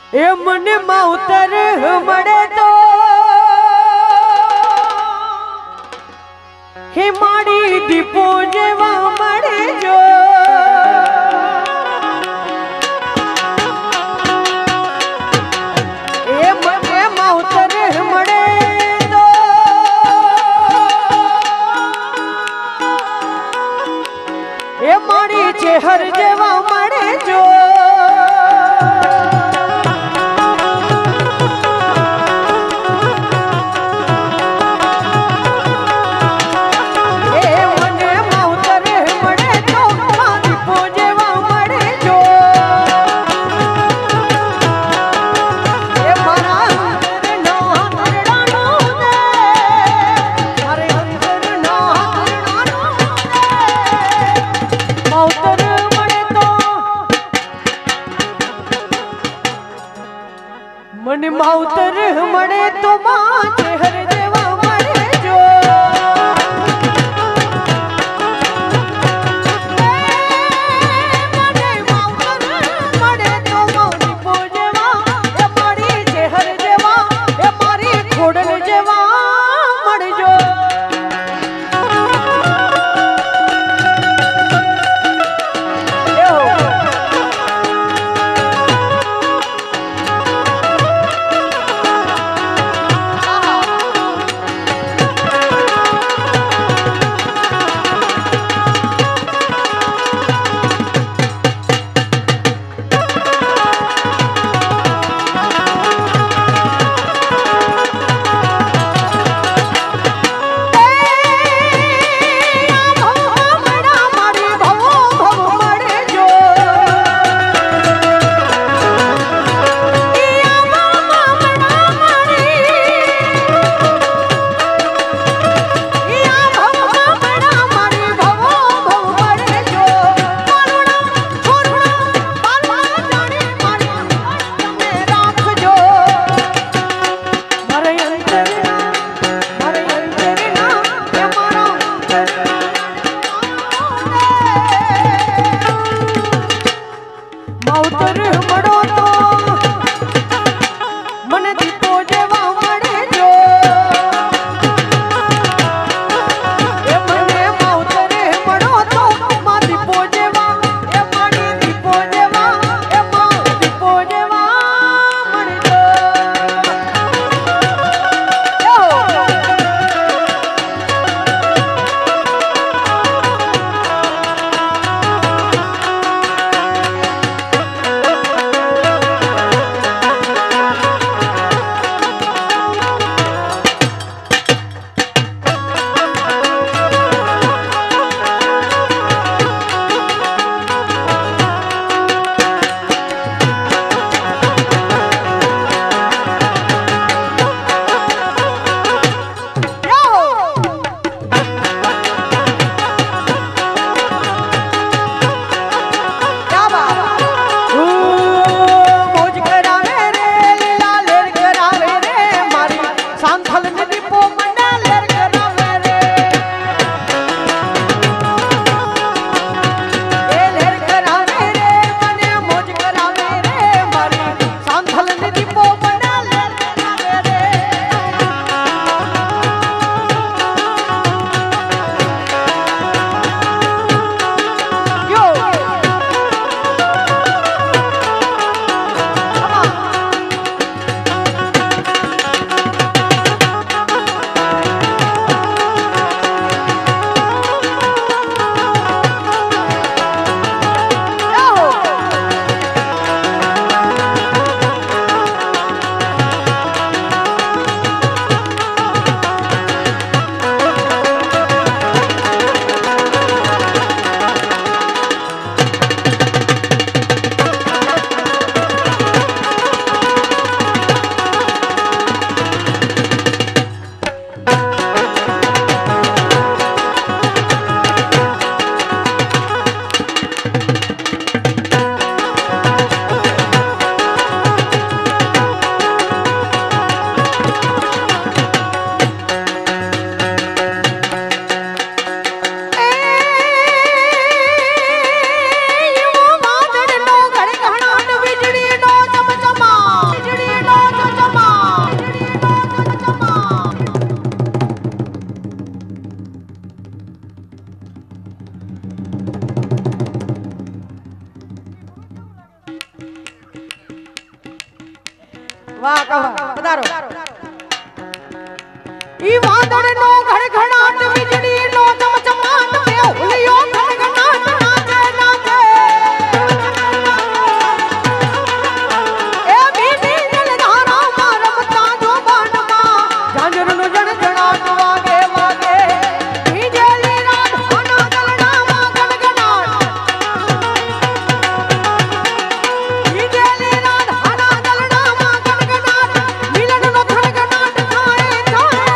એ મને માવતર મળે તો હે માડી દીપો જેવા મળે જો એ મને માવતર મળે તો એ માડી ચેહર જેવા મળે જો મને માવતર મળે તો માં ચહેર જેવા મળે જો મને માવતર મળે તો મારી પો જેવા એ મારી ચહેર જેવા એ મારી ખોડલ જેવા મળજો વાહ કવા પધારો ઈ વાદળનો ઘડઘડાટ વીજળીનો ચમચમાટ મે હુલિયો ઘડઘડાટ નાચે નાચે એ બીબી જલધારામાં રમતા જો બાણમાં ઝાંઝરનો જણજણાટ વાગે વાગે વીજળી રાત આના ગલડામાં ગણગણાટ વીજળી રાત આના ગલડામાં ગણગણાટ મિલનનો ધડગડાટ થાય થાય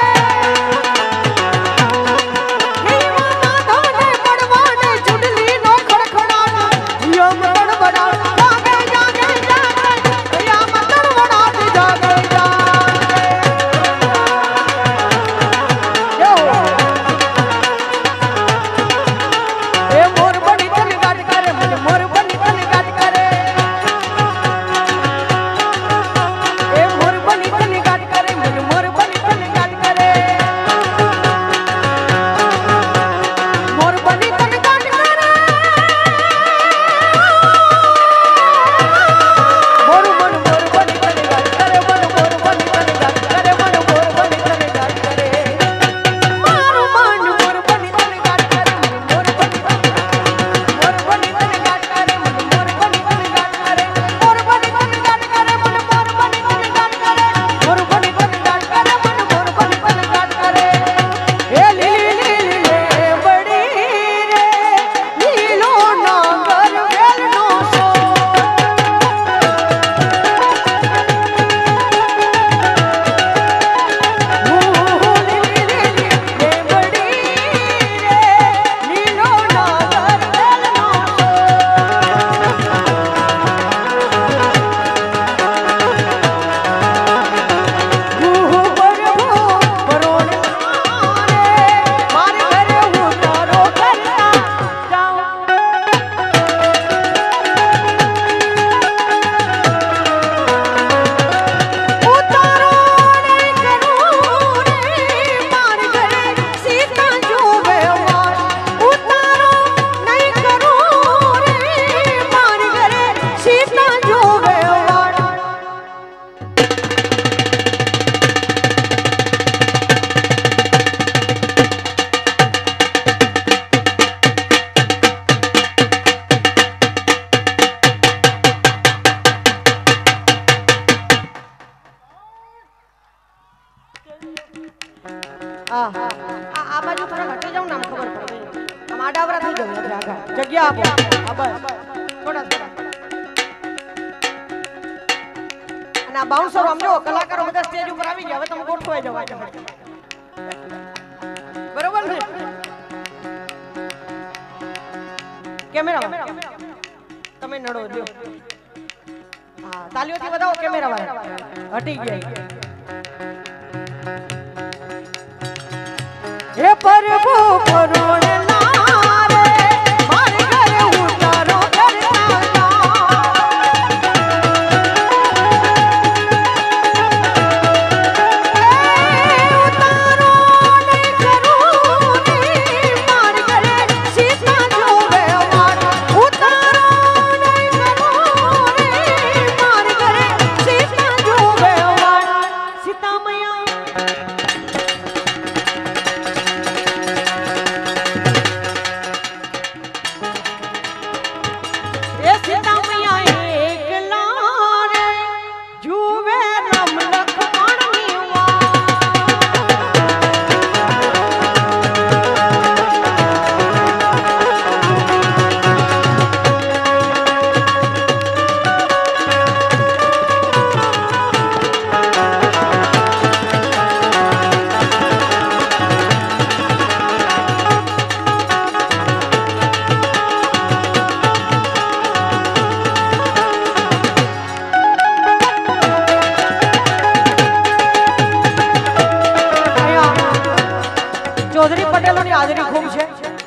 આ બાજુ થોડા હટી જાવ ને આમ ખબર પડે આમ આડાવરા થઈ જાવ આપણે આગળ જગ્યા આપો આ બસ થોડા અને આ બાઉન્સર આમ જો કલાકારો બધા સ્ટેજ ઉપર આવી ગયા હવે તમે ગોઠવાઈ જાવ બરોબર ને કેમેરા તમે નડો દો હા તાલીઓથી વધાવો કેમેરા વાળા હટી ગયા हे प्रभु करुण लारे मारे घरे उतारो करता उतारो नहीं करूं रे मारे घरे सीता जोवे वाट उतारो नहीं करूं रे मारे घरे सीता जोवे वाट सीता मैया चौधरी पटेलों की हाजरी खूब है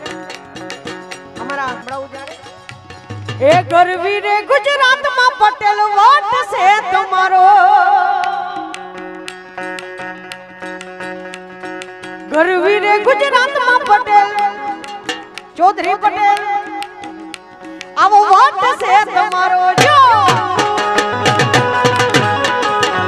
हमारा बड़ा उजारे ए गरवी रे गुजरात में पटेल वाट से तुम्हारो गरवी रे गुजरात में पटेल चौधरी पटेल अब वाट से तुम्हारो जो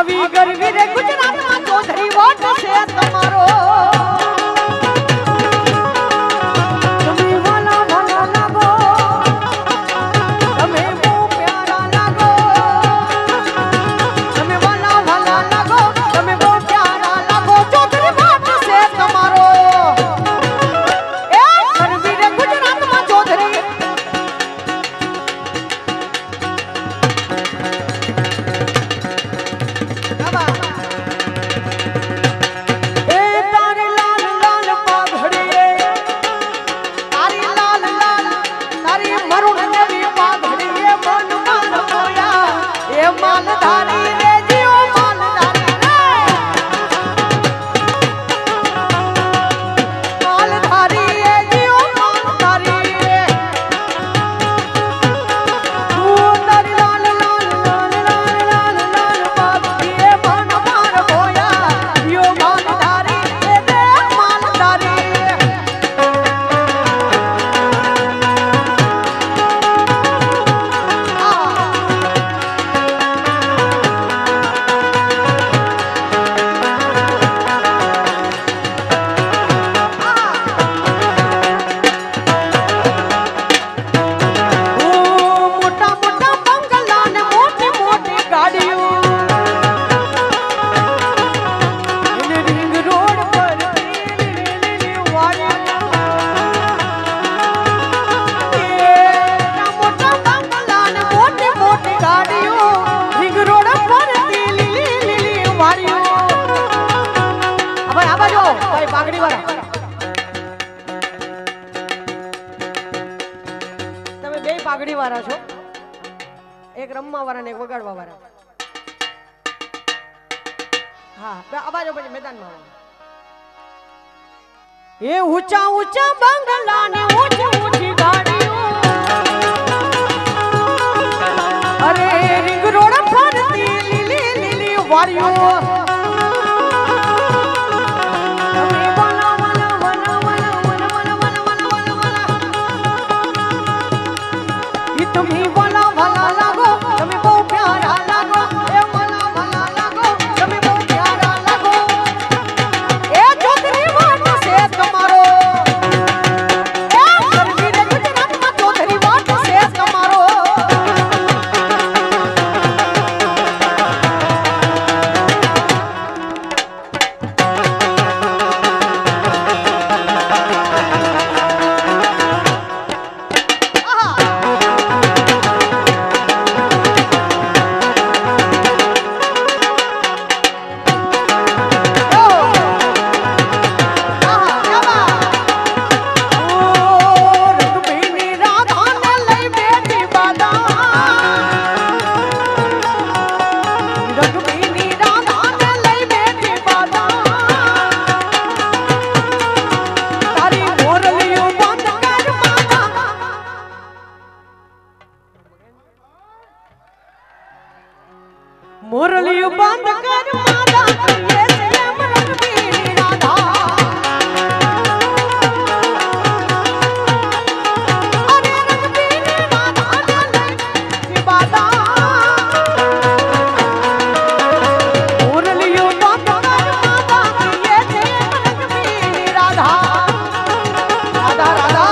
આવી ગરવી રે ગુજરાતમાં ચૌધરી વોટ છે તમારો તમે વાલા વાલા લાગો તમે બહુ પ્યારા લાગો તમે વાલા વાલા લાગો તમે બહુ પ્યારા લાગો ચૌધરી વોટ છે તમારો એ ગરવી રે ગુજરાતમાં ચૌધરી પાઘડી વાળા છો એક રમવા વાળા ને એક વગાડવા વાળા હા આ બાજુ પછી મેદાનમાં એ ઊંચા ઊંચા બંગલા ને ઊંચી ઊંચી ગાડીઓ અરે રિંગ રોડ ફરતી લીલી લીલી વાડીઓ तुम्ही वाला वाला लागो तुम्ही बहु प्यारा लागो ए वाला वाला लागो तुम्ही बहु प्यारा लागो ए चौधरी वाट से तुम्हारो ए गरवी रे गुजरातમાં चौधरी वाट से तुम्हारो मुरलियो बंद कर माला ये प्रेम रंगीली राधा अरे रंगीली राधा ने बादा मुरलियो बंद कर माला ये प्रेम रंगीली राधा राधा राधा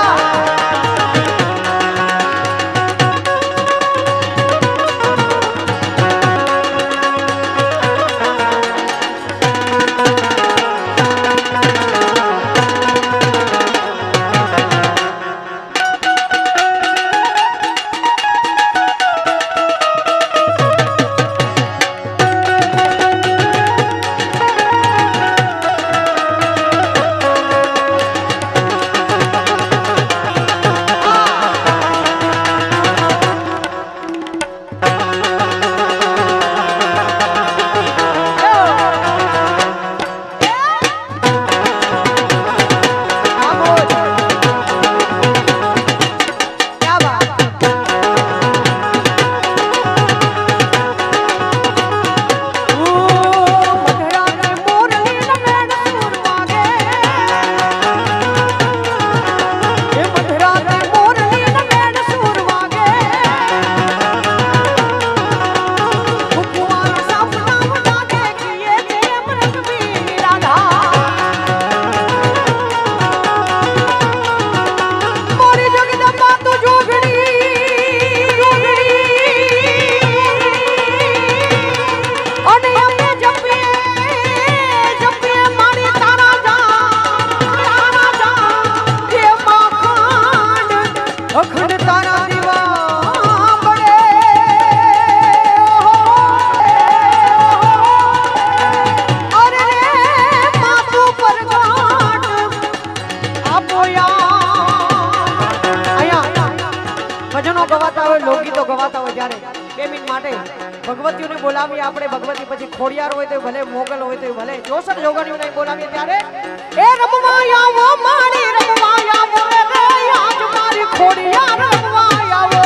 હોય લોકગીતો ગવાતા હોય ત્યારે 2 મિનિટ માટે ભગવતીઓને બોલાવી આપણે ભગવતી પછી ખોડિયાર હોય તો ભલે મોગલ હોય તો ભલે 64 જોગણીઓને બોલાવીએ ત્યારે એ રમવા આવો મારી રમવા આવો રે આજ મારી ખોડિયાર રમવા આવો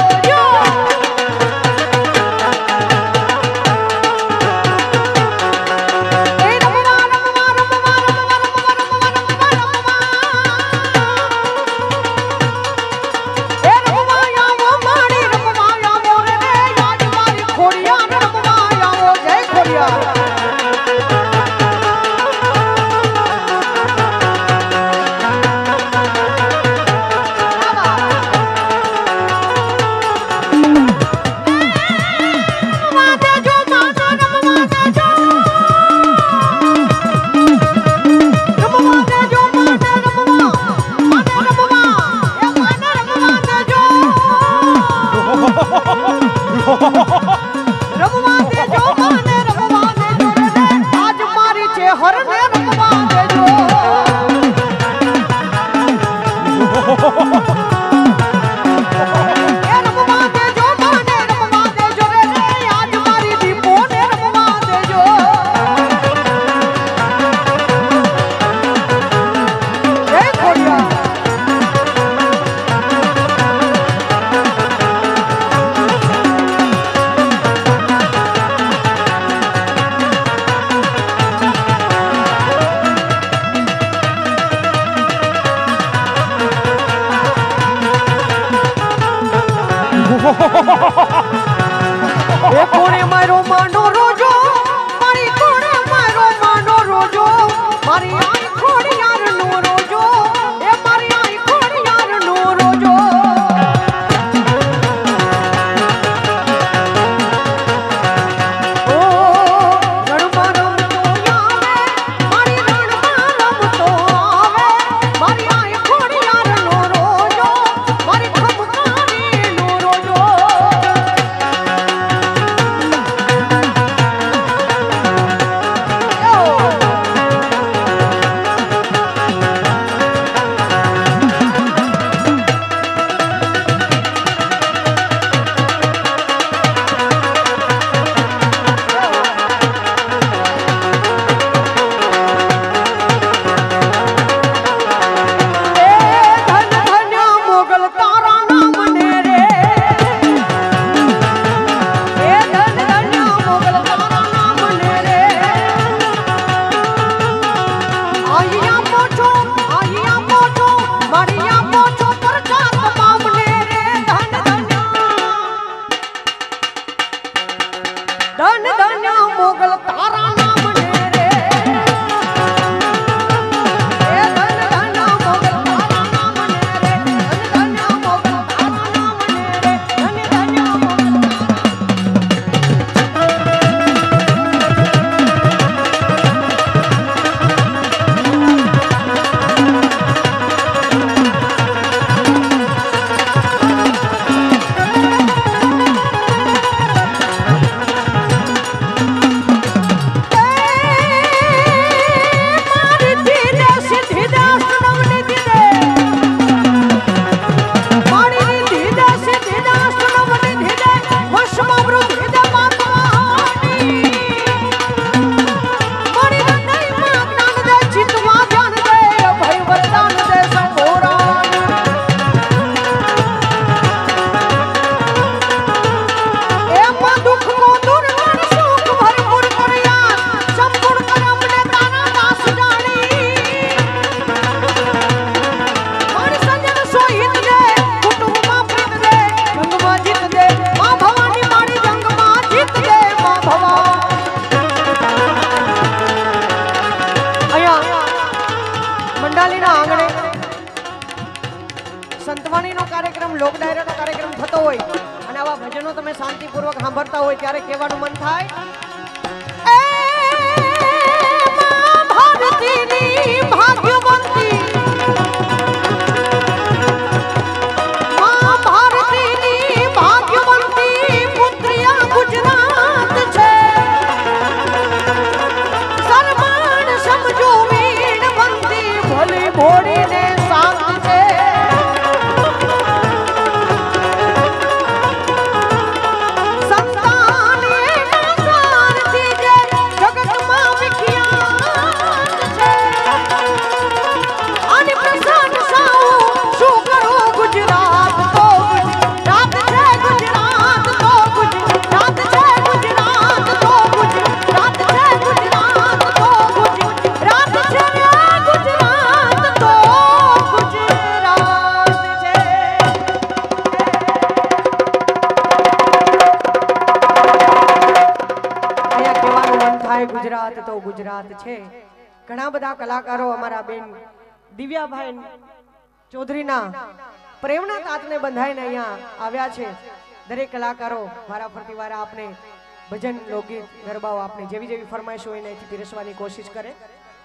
શાંતિપૂર્વક સાંભળતા હોય ત્યારે કહેવાનું મન થાય ભારતીની ભાગ્યવંતી ભારતીની ભાગ્યવંતી પુત્રિયા ગુજરાત છે સન્માન સમજો વીણ બંદી ભલી ભોળીને શાંત છે ગુજરાત તો ગુજરાત છે। ઘણા બધા કલાકારો અમારા બેન દિવ્યાભાઈ ચૌધરીના પ્રેમના તાતને બંધાઈને અહીંયા આવ્યા છે। દરેક કલાકારો વારા ફરતી વારા આપને ભજન લોકગીત ગરબાઓ આપને જેવી જેવી ફરમાઈશ હોય એનાથી પીરસવાની કોશિશ કરે।